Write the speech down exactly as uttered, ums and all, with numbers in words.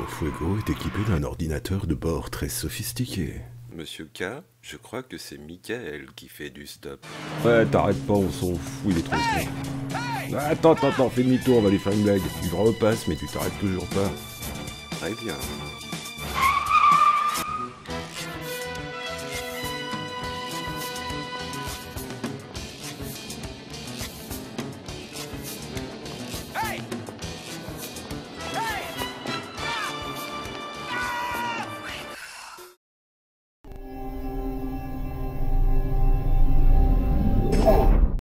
Fuego est équipé d'un ordinateur de bord très sophistiqué. Monsieur K, je crois que c'est Michael qui fait du stop. Ouais, t'arrêtes pas, on s'en fout, il est trop con. Attends, attends, attends, fais demi-tour, on va lui faire une blague. Tu repasse, mais tu t'arrêtes toujours pas. Très bien.